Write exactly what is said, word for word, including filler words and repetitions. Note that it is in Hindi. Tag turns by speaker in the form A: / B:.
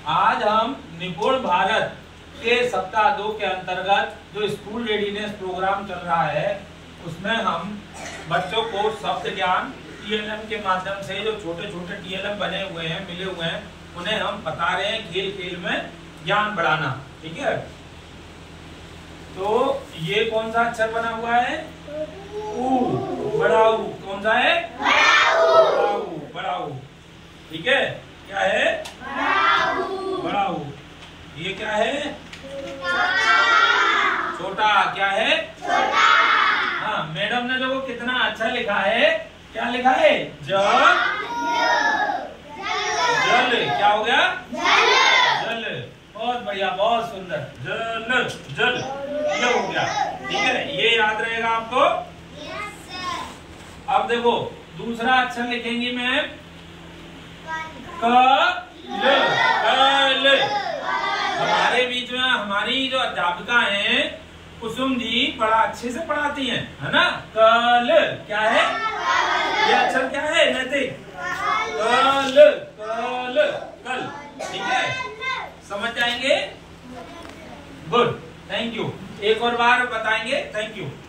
A: आज हम निपुण भारत के सप्ताह दो के अंतर्गत जो स्कूल रेडीनेस प्रोग्राम चल रहा है उसमें हम बच्चों को शब्द ज्ञान टीएलएम के माध्यम से जो छोटे छोटे टीएलएम बने हुए हैं मिले हुए हैं उन्हें हम बता रहे हैं खेल खेल में ज्ञान बढ़ाना। ठीक है, तो ये कौन सा अक्षर बना हुआ है? ऊ, बड़ा ऊ। कौन सा है? बड़ा ऊ, बड़ा ऊ। ठीक है, क्या है? बड़ा ऊ। ये क्या है? छोटा। क्या है? छोटा। हाँ, मैडम ने देखो कितना अच्छा लिखा है। क्या लिखा है? जल। जल। क्या हो गया? जल। बहुत बढ़िया, बहुत सुंदर। जल, जल, ये हो गया। ठीक है, ये याद रहेगा आपको। अब देखो दूसरा अक्षर लिखेंगी मैम, क ल। कल। हमारे बीच में हमारी जो अध्यापिका हैं कुसुम जी बड़ा अच्छे से पढ़ाती हैं, है ना। कल क्या है? ये अक्षर क्या है नैतिक? कल, कल, कल। ठीक है, समझ जाएंगे? Good, thank you. एक और बार बताएंगे। Thank you.